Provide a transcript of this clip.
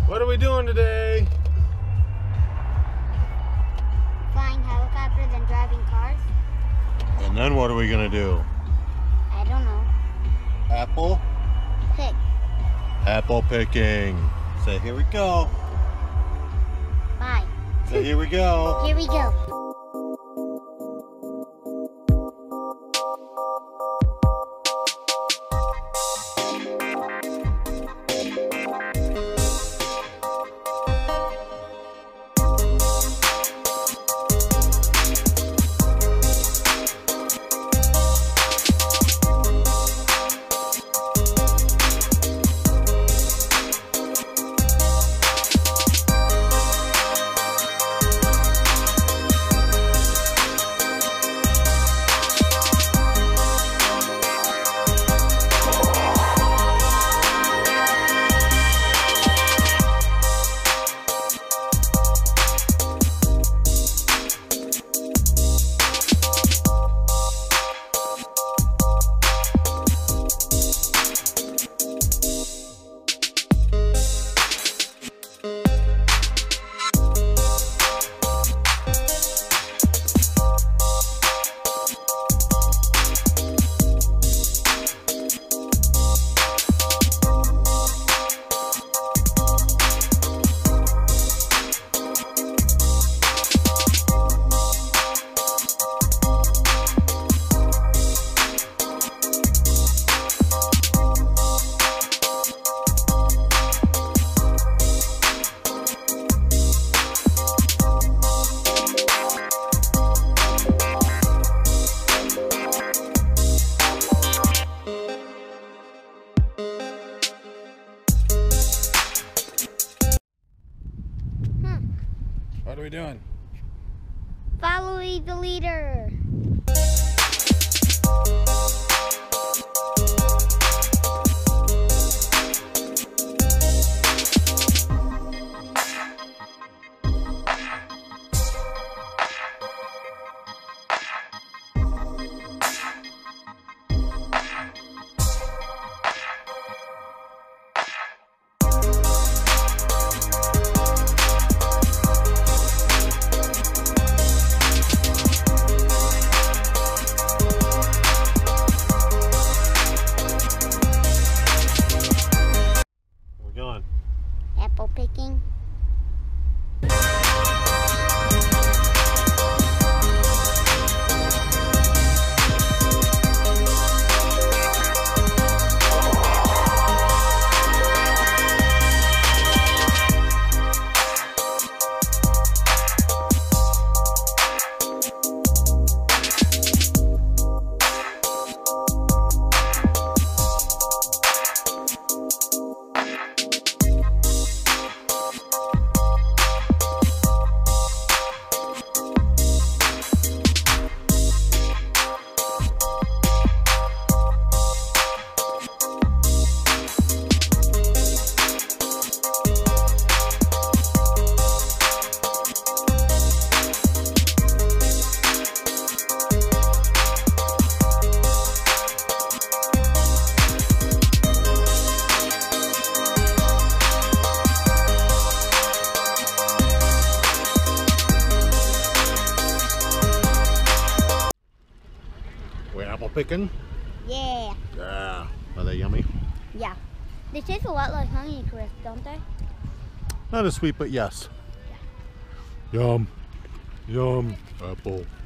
What are we doing today? Flying helicopters and driving cars. And then what are we gonna do? I don't know. Apple? Pick. Apple picking. Say here we go. Bye. Say here we go. Here we go. What are we doing? Follow the leader. Apple picking. We're apple picking? Yeah. Yeah. Are they yummy? Yeah. They taste a lot like Honeycrisp, don't they? Not as sweet, but yes. Yum. Yum. Apple.